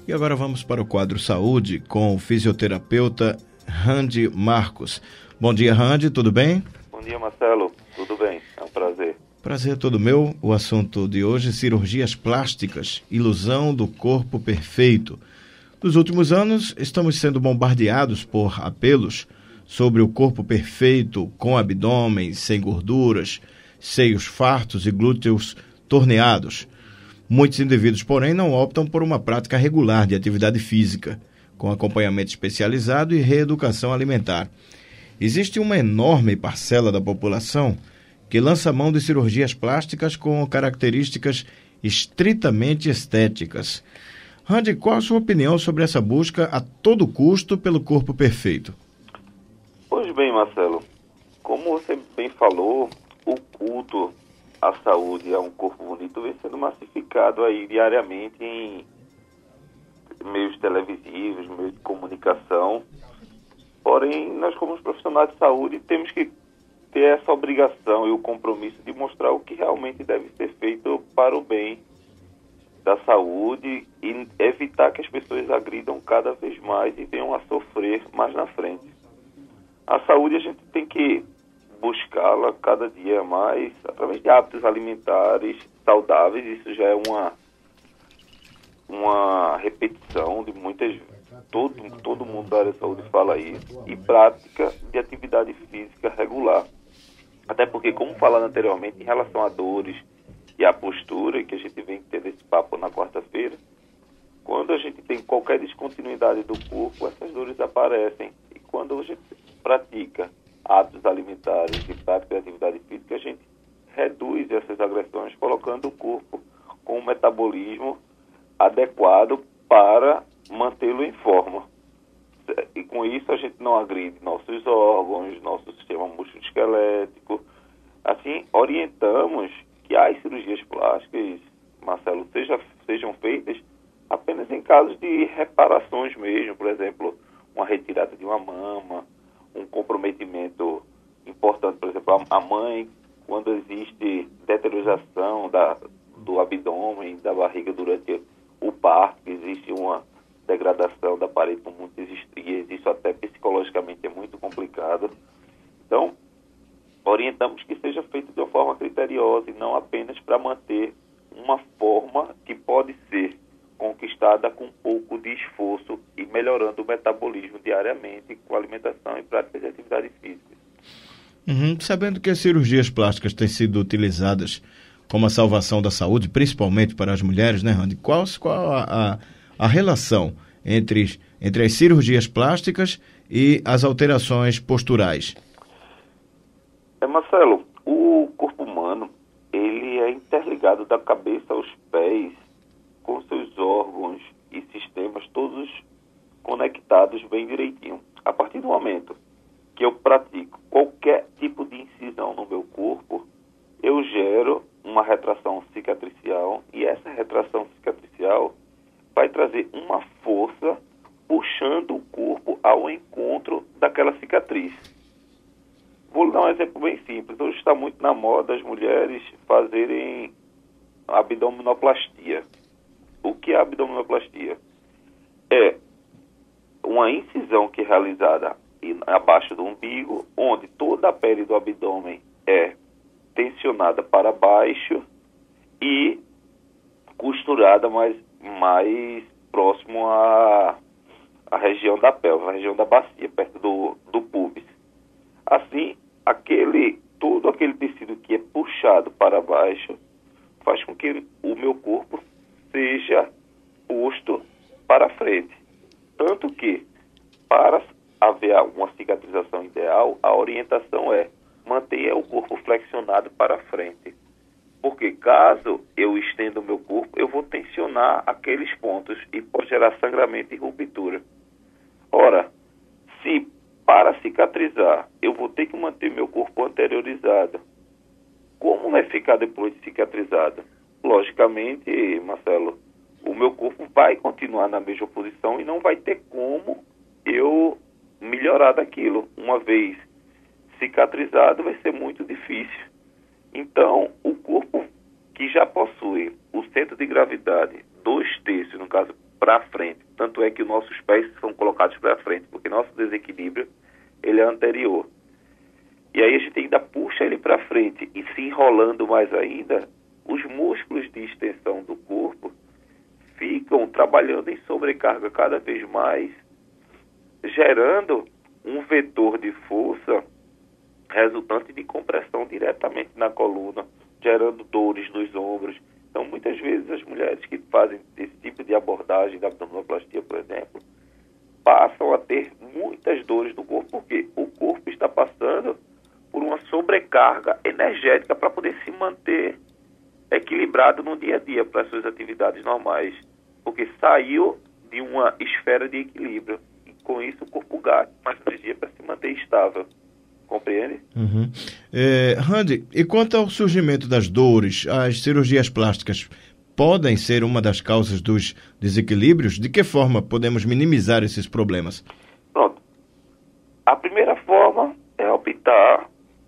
E agora vamos para o quadro Saúde com o fisioterapeuta Randy Marcos. Bom dia, Randy, tudo bem? Bom dia, Marcelo. Tudo bem? É um prazer. Prazer todo meu. O assunto de hoje, cirurgias plásticas, ilusão do corpo perfeito. Nos últimos anos, estamos sendo bombardeados por apelos sobre o corpo perfeito, com abdômen, sem gorduras, seios fartos e glúteos torneados. Muitos indivíduos, porém, não optam por uma prática regular de atividade física, com acompanhamento especializado e reeducação alimentar. Existe uma enorme parcela da população que lança mão de cirurgias plásticas com características estritamente estéticas. Randy, qual a sua opinião sobre essa busca a todo custo pelo corpo perfeito? Pois bem, Marcelo, como você bem falou, o culto à saúde e a um corpo bonito vem sendo massificado aí diariamente em meios televisivos, meios de comunicação. Porém, nós como profissionais de saúde temos que ter essa obrigação e o compromisso de mostrar o que realmente deve ser feito para o bem da saúde e evitar que as pessoas agridam cada vez mais e venham a sofrer mais na frente. A saúde a gente tem que buscá-la cada dia mais através de hábitos alimentares saudáveis. Isso já é uma repetição de muitas vezes. Todo mundo da área de saúde fala isso. E prática de atividade física regular. Até porque, como falado anteriormente, em relação a dores e a postura, que a gente vem tendo esse papo na quarta-feira, quando a gente tem qualquer descontinuidade do corpo, essas dores aparecem. E quando a gente pratica hábitos alimentares e prática de atividade física, a gente reduz essas agressões, colocando o corpo com um metabolismo adequado para mantê-lo em forma. E com isso a gente não agride nossos órgãos, nosso sistema musculoesquelético. Assim, orientamos que as cirurgias plásticas, Marcelo, sejam feitas apenas em casos de reparações mesmo, por exemplo, uma retirada de uma mama, um comprometimento importante, por exemplo, a mãe, quando existe deterioração do abdômen, da barriga durante o parto, existe uma degradação da parede com muitas estrias, isso até psicologicamente é muito complicado. Então, orientamos que seja feito de uma forma criteriosa e não apenas para manter uma forma que pode ser conquistada com um pouco de esforço e melhorando o metabolismo diariamente com alimentação e prática de atividade física. Sabendo que as cirurgias plásticas têm sido utilizadas como a salvação da saúde, principalmente para as mulheres, né, Randy? Qual a relação entre as cirurgias plásticas e as alterações posturais? Marcelo, o corpo humano, ele é interligado da cabeça aos pés, com seus órgãos e sistemas todos conectados bem direitinho. A partir do momento que eu pratico qualquer tipo de incisão no meu corpo, eu gero uma retração cicatricial e essa retração cicatricial vai trazer uma força puxando o corpo ao encontro daquela cicatriz. Vou dar um exemplo bem simples. Hoje está muito na moda as mulheres fazerem abdominoplastia. O que é abdominoplastia? É uma incisão que é realizada abaixo do umbigo, onde toda a pele do abdômen é tensionada para baixo e costurada mais próximo à região da pelve, a região da bacia, perto do púbis. Assim, todo aquele tecido que é puxado para baixo faz com que o meu corpo seja posto para frente. Tanto que, para haver uma cicatrização ideal, a orientação é manter o corpo flexionado para frente. Porque caso eu estenda o meu corpo, eu vou tensionar aqueles pontos e pode gerar sangramento e ruptura. Ora, se para cicatrizar eu vou ter que manter meu corpo anteriorizado, como vai ficar depois de cicatrizado? Logicamente, Marcelo, o meu corpo vai continuar na mesma posição e não vai ter como eu melhorar daquilo. Uma vez cicatrizado, vai ser muito difícil. Então, o corpo que já possui o centro de gravidade 2/3, no caso, para frente. Tanto é que os nossos pés são colocados para frente, porque nosso desequilíbrio ele é anterior. E aí a gente ainda puxa ele para frente e se enrolando mais ainda, os músculos de extensão do corpo ficam trabalhando em sobrecarga cada vez mais, gerando um vetor de força resultante de compressão diretamente na coluna, gerando dores nos ombros. Então, muitas vezes, as mulheres que fazem esse tipo de abordagem da abdominoplastia, por exemplo, passam a ter muitas dores no corpo, porque o corpo está passando por uma sobrecarga energética para poder se manter equilibrado no dia a dia para as suas atividades normais, porque saiu de uma esfera de equilíbrio e com isso o corpo gasta mais energia para se manter estável. Compreende? Uhum. Randy, e quanto ao surgimento das dores, as cirurgias plásticas podem ser uma das causas dos desequilíbrios? De que forma podemos minimizar esses problemas? Pronto. A primeira forma é optar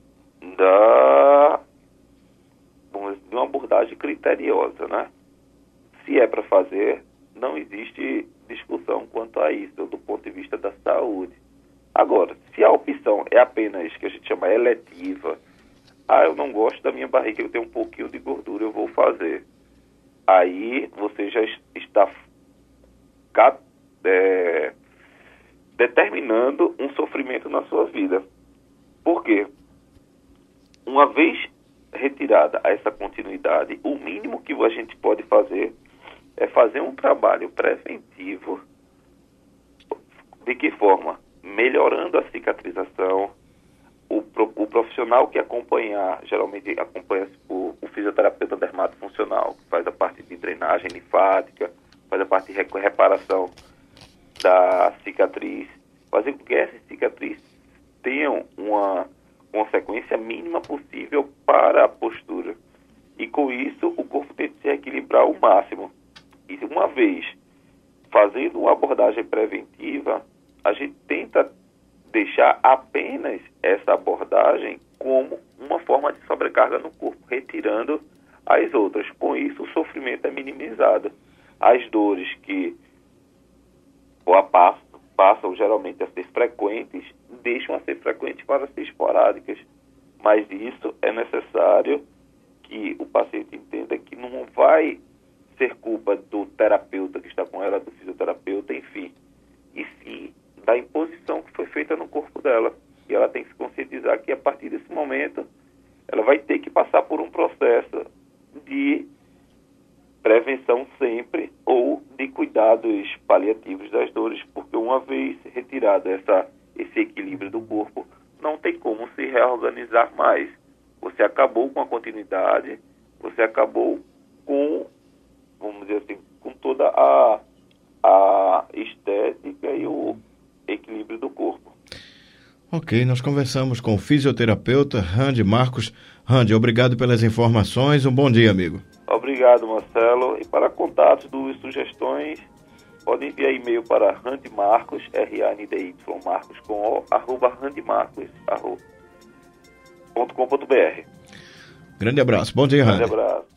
de uma abordagem criteriosa, né? Se é para fazer, não existe discussão quanto a isso, do ponto de vista da saúde. Agora, se a opção é apenas, que a gente chama eletiva, eu não gosto da minha barriga, eu tenho um pouquinho de gordura, eu vou fazer. Aí você já está determinando um sofrimento na sua vida. Por quê? Uma vez retirada essa continuidade, o mínimo que a gente pode fazer é fazer um trabalho preventivo. De que forma? Melhorando a cicatrização. O profissional que acompanhar, geralmente acompanha o fisioterapeuta dermatofuncional, que faz a parte de drenagem linfática, faz a parte de reparação da cicatriz, fazer com que essa cicatriz tenha uma consequência mínima possível para a postura. E com isso, o corpo tem que se equilibrar ao máximo. E uma vez fazendo uma abordagem preventiva, a gente tenta deixar apenas essa abordagem como uma forma de sobrecarga no corpo, retirando as outras. Com isso, o sofrimento é minimizado. As dores que passam geralmente a ser frequentes, deixam a ser frequentes para ser esporádicas. Mas isso é necessário que o paciente entenda que não vai ser culpa do terapeuta que está com ela, do fisioterapeuta, enfim, e sim da imposição que foi feita no corpo dela. E ela tem que se conscientizar que a partir desse momento ela vai ter que passar por um processo de prevenção sempre ou de cuidados paliativos das dores, porque uma vez retirado esse equilíbrio do corpo, não tem como se reorganizar mais. Você acabou com a continuidade, você acabou com, vamos dizer assim, com toda a estética e o equilíbrio do corpo. Ok, nós conversamos com o fisioterapeuta Randy Marcos. Randy, obrigado pelas informações. Um bom dia, amigo. Obrigado, Marcelo. E para contatos, dúvidas, sugestões, podem enviar e-mail para randymarcos, R-A-N-D-Y, Marcos, com @randymarcos.com.br. Grande abraço. Bom dia, Randy. Grande abraço.